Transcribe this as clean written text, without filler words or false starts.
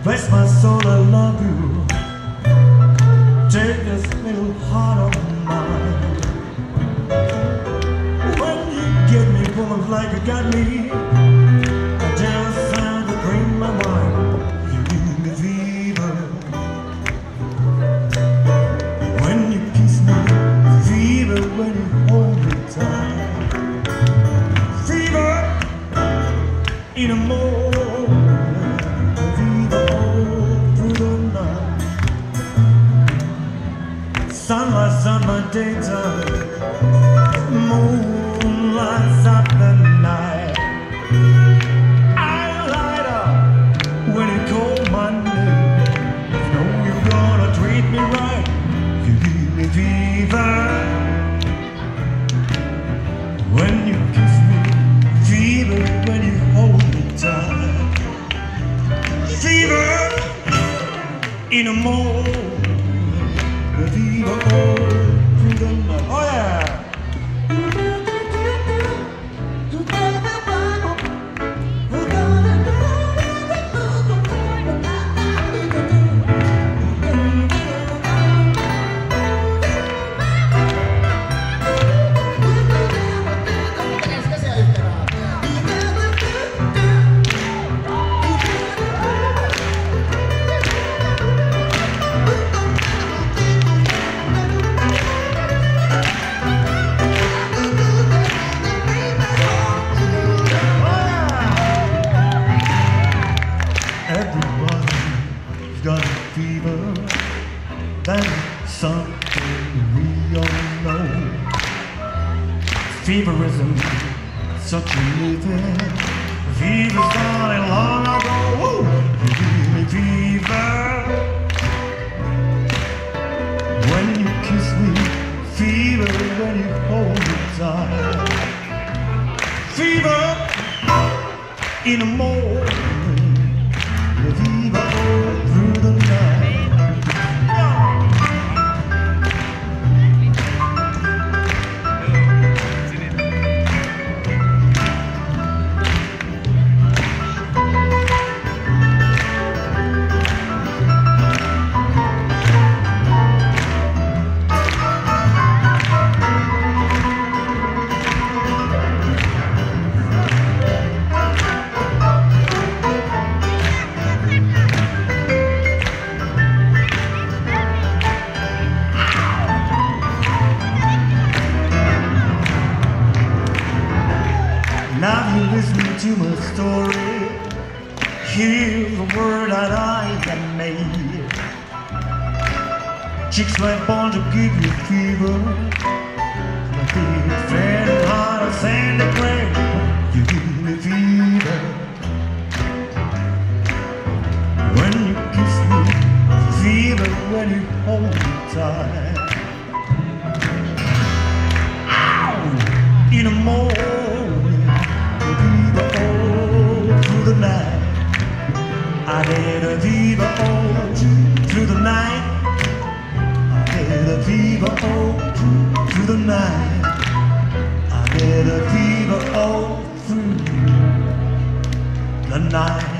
Bless my soul, I love you. Take this little heart of mine. When you get me, woman, like you got me, I just have to bring my mind. You give me fever. When you kiss me, fever. When you hold me tight, fever in a moment. Sunlight's on my daytime, moonlight's up the night. I light up when you call my name. You know you're gonna treat me right. You give me fever when you kiss me, fever when you hold me tight, fever in a moment. Oh yeah! Everybody's got a fever, that's something we all know. Feverism, such a new thing. Fever started long ago. Woo! You give me fever when you kiss me, fever when you hold me tight, fever in the morning. Fever all through the night. Now you listen to my story. Here's the word that I have made. Chicks were born to give you fever. My big friend heart of sandy gray. You give me fever when you kiss me, fever when you hold me tight. Ow! In the morning. I had a fever all through the night. I had a fever all through the night. I had a fever all through the night.